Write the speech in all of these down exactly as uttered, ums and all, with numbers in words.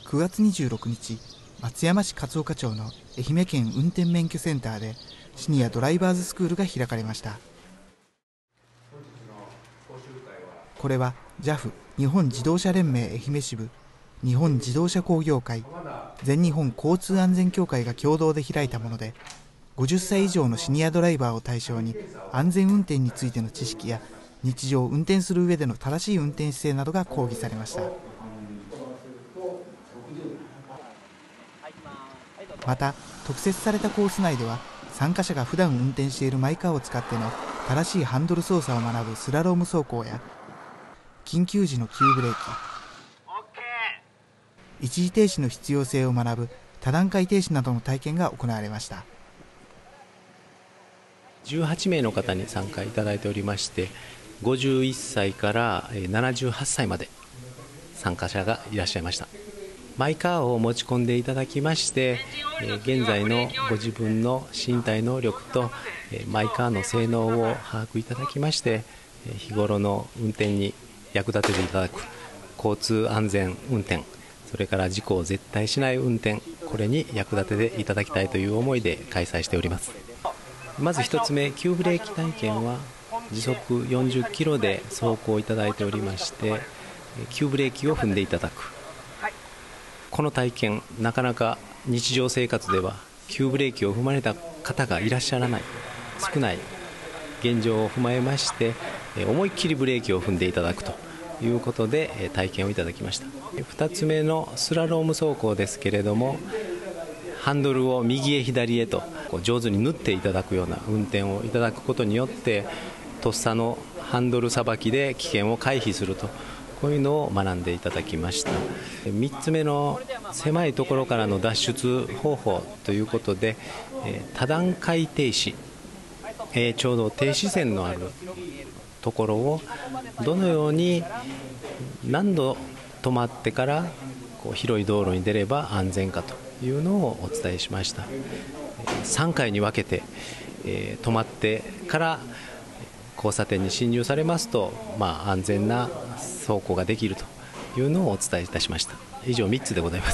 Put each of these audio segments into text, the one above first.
くがつにじゅうろくにち、松山市勝岡町の愛媛県運転免許センターでシニアドライバーズスクールが開かれました。これは ジャフ 日本自動車連盟愛媛支部、日本自動車工業会、全日本交通安全協会が共同で開いたもので、ごじゅっさい以上のシニアドライバーを対象に安全運転についての知識や日常運転する上での正しい運転姿勢などが講義されました。また特設されたコース内では、参加者が普段運転しているマイカーを使っての正しいハンドル操作を学ぶスラローム走行や、緊急時の急ブレーキ、一時停止の必要性を学ぶ多段階停止などの体験が行われました。 じゅうはちめいの方に参加いただいておりまして、ごじゅういっさいからななじゅうはっさいまで参加者がいらっしゃいました。マイカーを持ち込んでいただきまして、現在のご自分の身体能力とマイカーの性能を把握いただきまして、日頃の運転に役立てていただく交通安全運転、それから事故を絶対しない運転、これに役立てていただきたいという思いで開催しております。まず一つ目、急ブレーキ体験は時速よんじゅっキロで走行いただいておりまして、急ブレーキを踏んでいただく。この体験、なかなか日常生活では急ブレーキを踏まれた方がいらっしゃらない、少ない現状を踏まえまして、思いっきりブレーキを踏んでいただくということで体験をいただきました。ふたつめのスラローム走行ですけれども、ハンドルを右へ左へと上手に縫っていただくような運転をいただくことによって、とっさのハンドルさばきで危険を回避すると、こういうのを学んでいただきました。みっつめの狭いところからの脱出方法ということで、多段階停止、ちょうど停止線のあるところをどのように何度止まってからこう広い道路に出れば安全かというのをお伝えしました。さんかいに分けて、えー、止まってから交差点に進入されますと、まあ、安全な走行ができるというのをお伝えいたしました。以上みっつでございます。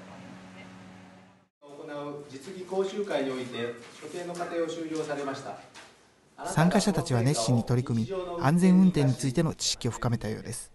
行う実技講習会において所定の過程を終了されました。 参加者たちは熱心に取り組み、安全運転についての知識を深めたようです。